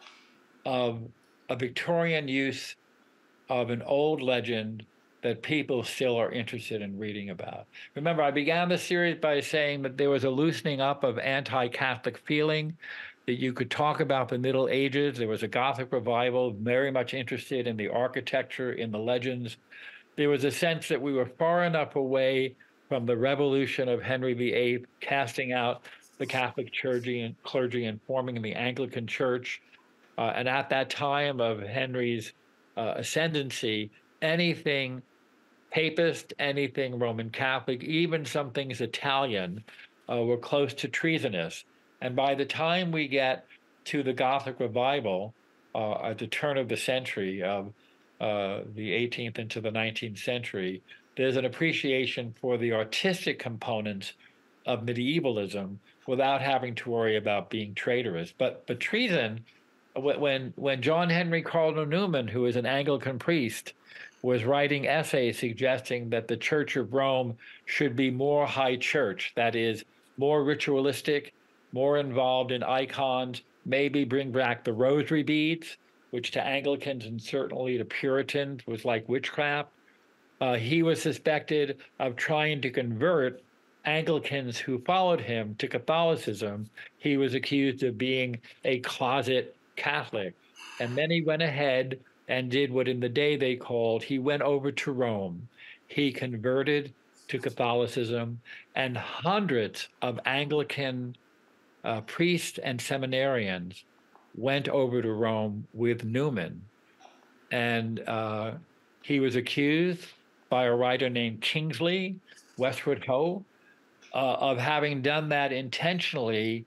Speaker 2: of a Victorian use of an old legend that people still are interested in reading about. Remember, I began the series by saying that there was a loosening up of anti-Catholic feeling, that you could talk about the Middle Ages. There was a Gothic revival, very much interested in the architecture, in the legends. There was a sense that we were far enough away from the revolution of Henry the Eighth, casting out the Catholic clergy and, clergy and forming the Anglican Church. Uh, and at that time of Henry's uh, ascendancy, anything Papist, anything Roman Catholic, even some things Italian, uh, were close to treasonous. And by the time we get to the Gothic revival uh, at the turn of the century, of uh, the eighteenth into the nineteenth century, there's an appreciation for the artistic components of medievalism without having to worry about being traitorous. But, but treason when when John Henry Cardinal Newman, who is an Anglican priest, was writing essays suggesting that the Church of Rome should be more high church, that is, more ritualistic, more involved in icons, maybe bring back the rosary beads, which to Anglicans and certainly to Puritans was like witchcraft. Uh, he was suspected of trying to convert Anglicans who followed him to Catholicism. He was accused of being a closet Catholic. And then he went ahead and did what in the day they called, he went over to Rome. He converted to Catholicism, and hundreds of Anglican uh, priests and seminarians went over to Rome with Newman. And uh, he was accused by a writer named Kingsley Westwood Hoe uh, of having done that intentionally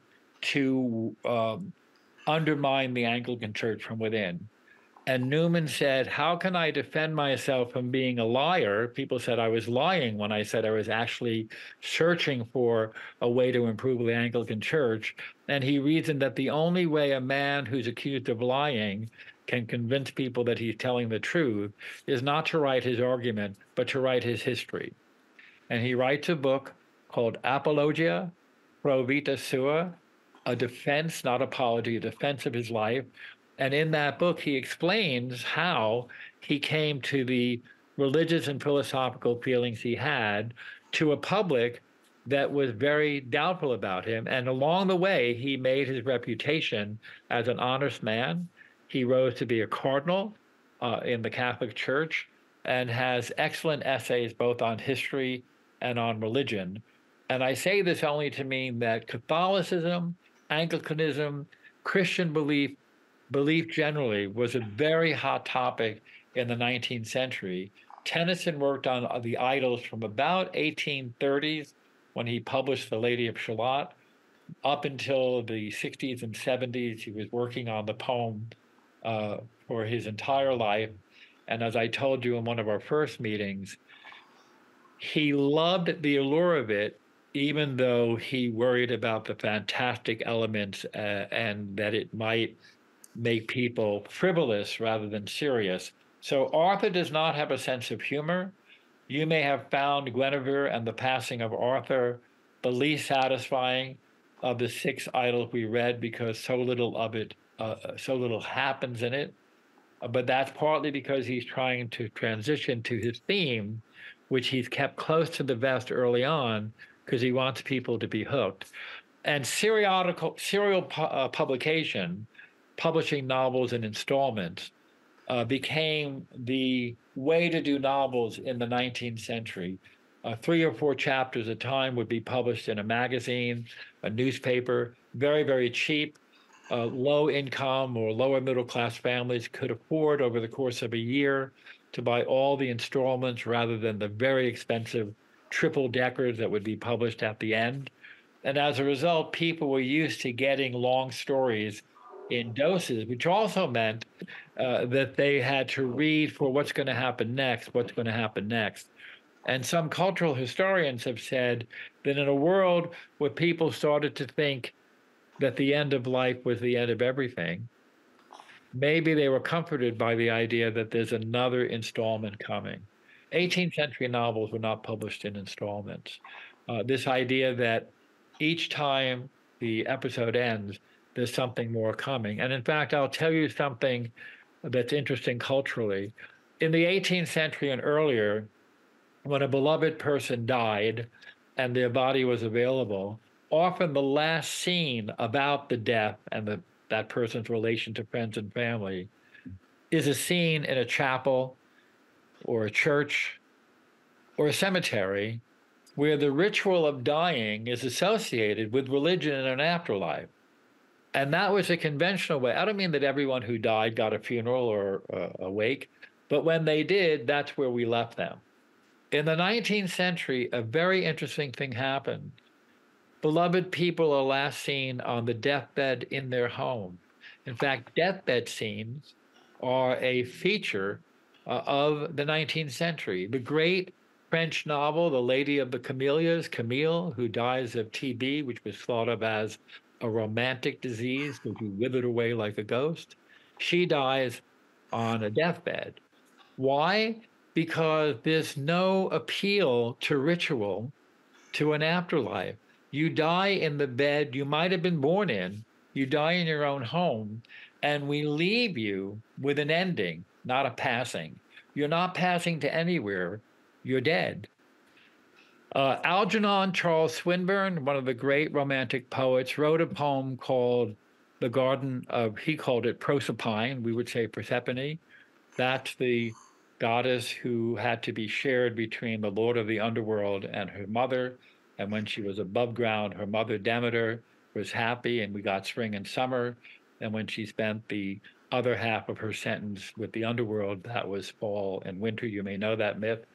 Speaker 2: to um, undermine the Anglican Church from within. And Newman said, how can I defend myself from being a liar? People said I was lying when I said I was actually searching for a way to improve the Anglican Church. And he reasoned that the only way a man who's accused of lying can convince people that he's telling the truth is not to write his argument, but to write his history. And he writes a book called Apologia Pro Vita Sua, a defense, not apology, a defense of his life. And in that book, he explains how he came to the religious and philosophical feelings he had to a public that was very doubtful about him. And along the way, he made his reputation as an honest man. He rose to be a cardinal uh, in the Catholic Church and has excellent essays both on history and on religion. And I say this only to mean that Catholicism, Anglicanism, Christian belief, belief generally was a very hot topic in the nineteenth century. Tennyson worked on the Idylls from about eighteen thirties when he published The Lady of Shalott up until the sixties and seventies. He was working on the poem uh, for his entire life. And as I told you in one of our first meetings, he loved the allure of it, even though he worried about the fantastic elements uh, and that it might make people frivolous rather than serious. So Arthur does not have a sense of humor. You may have found Guinevere and the Passing of Arthur the least satisfying of the six Idylls we read because so little of it, uh, so little happens in it. Uh, but that's partly because he's trying to transition to his theme, which he's kept close to the vest early on because he wants people to be hooked. And serial, serial pu- uh, publication, publishing novels in installments, uh, became the way to do novels in the nineteenth century. Uh, three or four chapters a time would be published in a magazine, a newspaper, very, very cheap. Uh, low income or lower middle class families could afford over the course of a year to buy all the installments rather than the very expensive triple deckers that would be published at the end. And as a result, people were used to getting long stories in doses, which also meant uh, that they had to read for what's going to happen next, what's going to happen next. And some cultural historians have said that in a world where people started to think that the end of life was the end of everything, maybe they were comforted by the idea that there's another installment coming. eighteenth century novels were not published in installments. Uh, this idea that each time the episode ends, there's something more coming. And in fact, I'll tell you something that's interesting culturally. In the eighteenth century and earlier, when a beloved person died and their body was available, often the last scene about the death and the, that person's relation to friends and family is a scene in a chapel or a church or a cemetery where the ritual of dying is associated with religion and an afterlife. And that was a conventional way. I don't mean that everyone who died got a funeral or uh, a wake, but when they did, that's where we left them. In the nineteenth century, a very interesting thing happened. Beloved people are last seen on the deathbed in their home. In fact, deathbed scenes are a feature uh, of the nineteenth century. The great French novel, The Lady of the Camellias, Camille, who dies of T B, which was thought of as a romantic disease because you withered away like a ghost. She dies on a deathbed. Why? Because there's no appeal to ritual, to an afterlife. You die in the bed you might have been born in, you die in your own home, and we leave you with an ending, not a passing. You're not passing to anywhere, you're dead. Uh, Algernon Charles Swinburne, one of the great romantic poets, wrote a poem called The Garden of, he called it Proserpine, we would say Persephone. That's the goddess who had to be shared between the lord of the underworld and her mother. And when she was above ground, her mother Demeter was happy and we got spring and summer. And when she spent the other half of her sentence with the underworld, that was fall and winter. You may know that myth.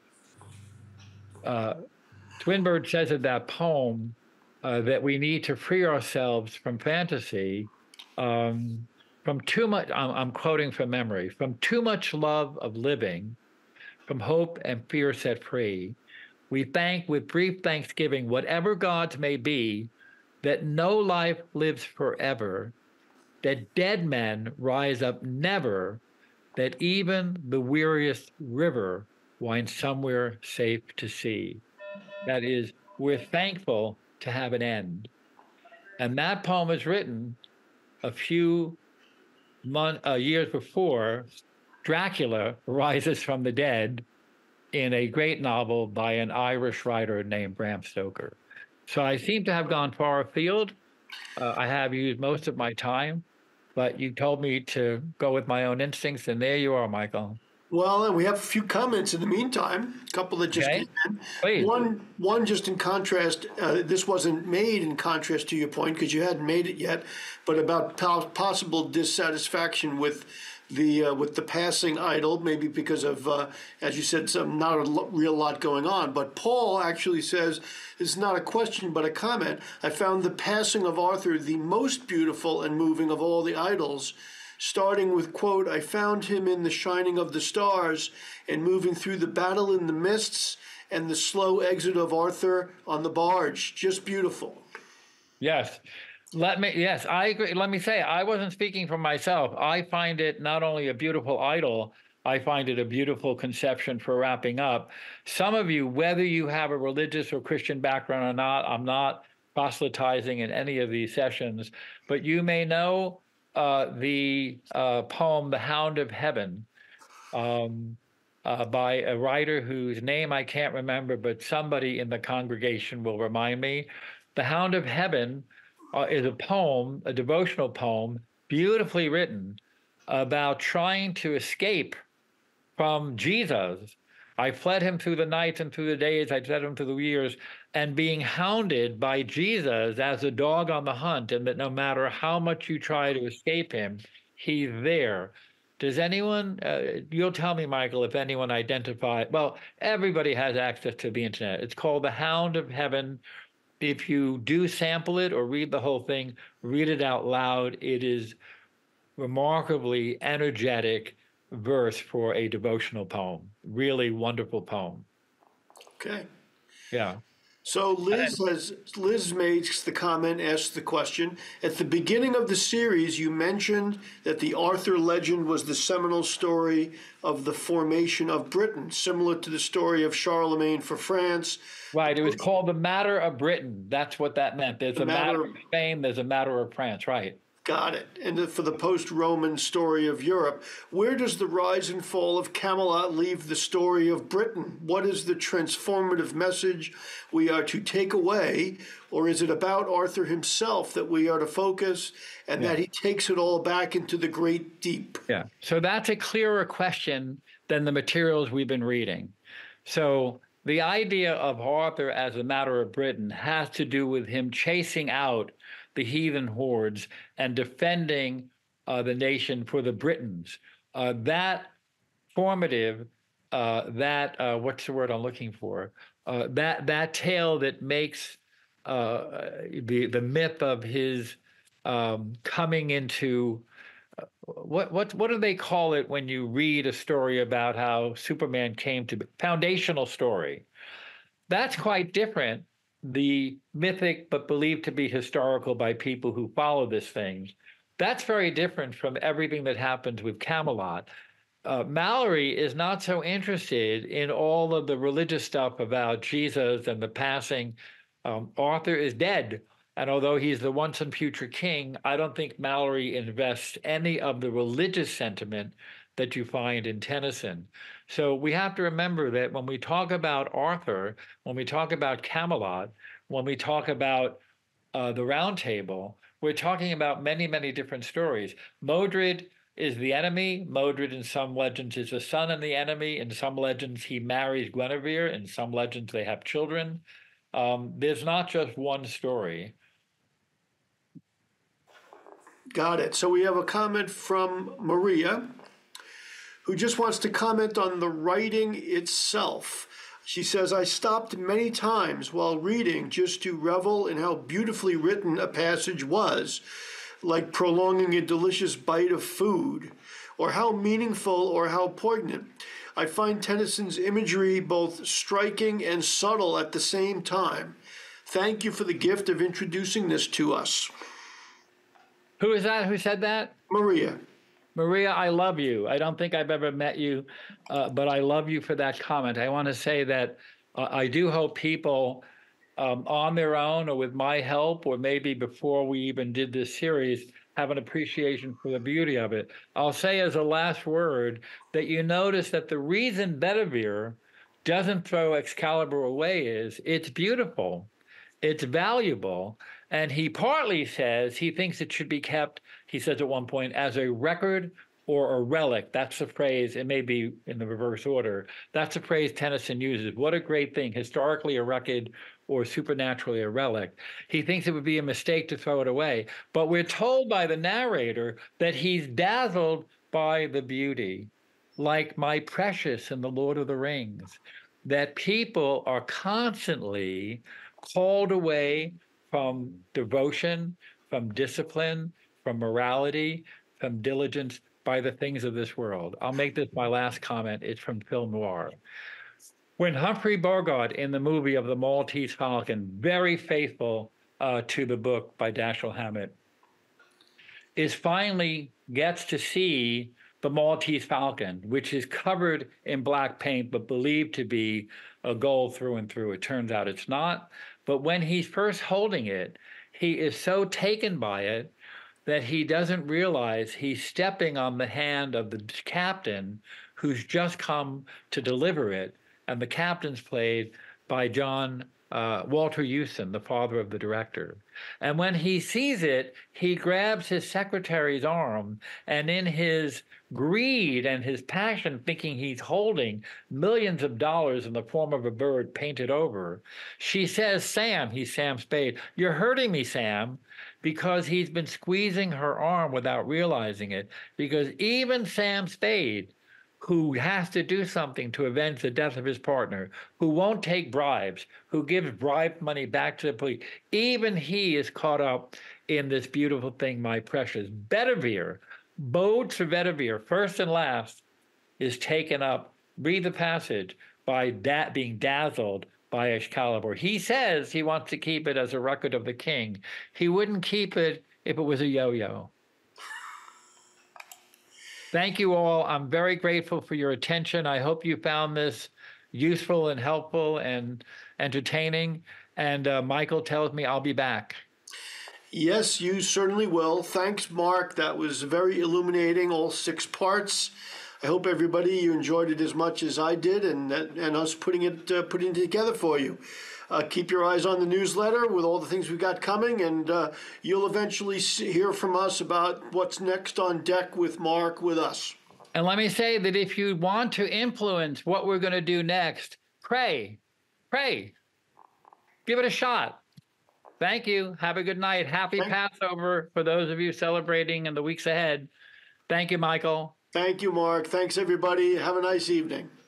Speaker 2: Uh, Swinburne says in that poem uh, that we need to free ourselves from fantasy, um, from too much, I'm, I'm quoting from memory, from too much love of living, from hope and fear set free. We thank with brief thanksgiving, whatever gods may be, that no life lives forever, that dead men rise up never, that even the weariest river winds somewhere safe to sea. That is, we're thankful to have an end. And that poem was written a few month, uh, years before Dracula rises from the dead in a great novel by an Irish writer named Bram Stoker. So I seem to have gone far afield. Uh, I have used most of my time, but you told me to go with my own instincts, and there you are, Michael.
Speaker 1: Well, and we have a few comments in the meantime, a couple that just
Speaker 2: Okay.
Speaker 1: came in.
Speaker 2: Please.
Speaker 1: One, one just in contrast, uh, this wasn't made in contrast to your point because you hadn't made it yet, but about po- possible dissatisfaction with the uh, with the passing idol, maybe because of, uh, as you said, some not a lo- real lot going on. But Paul actually says, this is not a question but a comment. I found the passing of Arthur the most beautiful and moving of all the idols, starting with, quote, I found him in the shining of the stars and moving through the battle in the mists and the slow exit of Arthur on the barge. Just beautiful.
Speaker 2: Yes. Let me, yes, I agree. Let me say, I wasn't speaking for myself. I find it not only a beautiful idol, I find it a beautiful conception for wrapping up. Some of you, whether you have a religious or Christian background or not, I'm not proselytizing in any of these sessions, but you may know uh, the uh, poem, The Hound of Heaven, um, uh, by a writer whose name I can't remember, but somebody in the congregation will remind me. The Hound of Heaven uh, is a poem, a devotional poem, beautifully written about trying to escape from Jesus. I fled him through the nights and through the days, I fled him through the years, and being hounded by Jesus as a dog on the hunt, and that no matter how much you try to escape him, he's there. Does anyone, uh, you'll tell me, Michael, if anyone identify, well, everybody has access to the internet. It's called The Hound of Heaven. If you do sample it or read the whole thing, read it out loud. It is remarkably energetic verse for a devotional poem. Really wonderful poem.
Speaker 1: Okay.
Speaker 2: Yeah.
Speaker 1: So Liz has Liz makes the comment, asks the question. At the beginning of the series, you mentioned that the Arthur legend was the seminal story of the formation of Britain, similar to the story of Charlemagne for France.
Speaker 2: Right. It was called The Matter of Britain. That's what that meant. There's
Speaker 1: The
Speaker 2: a matter
Speaker 1: matter
Speaker 2: of Spain, there's a matter of France. Right.
Speaker 1: Got it. And for the post-Roman story of Europe, where does the rise and fall of Camelot leave the story of Britain? What is the transformative message we are to take away? Or is it about Arthur himself that we are to focus and
Speaker 2: Yeah.
Speaker 1: that he takes it all back into the great deep?
Speaker 2: Yeah. So that's a clearer question than the materials we've been reading. So the idea of Arthur as a matter of Britain has to do with him chasing out the heathen hordes and defending uh, the nation for the Britons. Uh, that formative, uh, that uh, what's the word I'm looking for? Uh, that that tale that makes uh, the the myth of his um, coming into uh, what what what do they call it when you read a story about how Superman came to be? Foundational story. That's quite different the mythic but believed to be historical by people who follow this thing. That's very different from everything that happens with Camelot. Uh, Mallory is not so interested in all of the religious stuff about Jesus and the passing. Um, Arthur is dead. And although he's the once and future king, I don't think Mallory invests any of the religious sentiment that you find in Tennyson. So we have to remember that when we talk about Arthur, when we talk about Camelot, when we talk about uh, the Round Table, we're talking about many, many different stories. Modred is the enemy. Modred, in some legends, is the son of the enemy. In some legends, he marries Guinevere. In some legends, they have children. Um, there's not just one story.
Speaker 1: Got it. So we have a comment from Maria, who just wants to comment on the writing itself. She says, I stopped many times while reading just to revel in how beautifully written a passage was, like prolonging a delicious bite of food, or how meaningful or how poignant. I find Tennyson's imagery both striking and subtle at the same time. Thank you for the gift of introducing this to us.
Speaker 2: Who is that? Who said that?
Speaker 1: Maria.
Speaker 2: Maria, I love you. I don't think I've ever met you, uh, but I love you for that comment. I want to say that uh, I do hope people um, on their own or with my help, or maybe before we even did this series, have an appreciation for the beauty of it. I'll say as a last word that you notice that the reason Bedivere doesn't throw Excalibur away is it's beautiful, it's valuable, and he partly says he thinks it should be kept, he says at one point, as a record or a relic. That's the phrase. It may be in the reverse order. That's the phrase Tennyson uses. What a great thing, historically a record or supernaturally a relic. He thinks it would be a mistake to throw it away. But we're told by the narrator that he's dazzled by the beauty, like my precious in the Lord of the Rings, that people are constantly called away from devotion, from discipline, from morality, from diligence by the things of this world. I'll make this my last comment. It's from Film Noir. When Humphrey Bogart in the movie of the Maltese Falcon, very faithful uh, to the book by Dashiell Hammett, is finally gets to see the Maltese Falcon, which is covered in black paint, but believed to be a gold through and through. It turns out it's not. But when he's first holding it, he is so taken by it that he doesn't realize he's stepping on the hand of the captain who's just come to deliver it. And the captain's played by John uh, Walter Huston, the father of the director. And when he sees it, he grabs his secretary's arm, and in his greed and his passion, thinking he's holding millions of dollars in the form of a bird painted over, she says, Sam, he's Sam Spade, you're hurting me, Sam, because he's been squeezing her arm without realizing it, because even Sam Spade, who has to do something to avenge the death of his partner, who won't take bribes, who gives bribe money back to the police, even he is caught up in this beautiful thing, my precious. Bedivere, Bode for Bedivere, first and last, is taken up, read the passage, by da- being dazzled by Excalibur. He says he wants to keep it as a record of the king. He wouldn't keep it if it was a yo-yo. Thank you all. I'm very grateful for your attention. I hope you found this useful and helpful and entertaining. And uh, Michael tells me I'll be back.
Speaker 1: Yes, you certainly will. Thanks, Mark. That was very illuminating, all six parts. I hope everybody, you enjoyed it as much as I did, and and us putting it uh, putting it together for you. Uh, keep your eyes on the newsletter with all the things we've got coming, and uh, you'll eventually see, hear from us about what's next on deck with Mark, with us.
Speaker 2: And let me say that if you want to influence what we're going to do next, pray, pray, give it a shot. Thank you. Have a good night. Happy Thank- Passover for those of you celebrating in the weeks ahead. Thank you, Michael.
Speaker 1: Thank you, Mark. Thanks, everybody. Have a nice evening.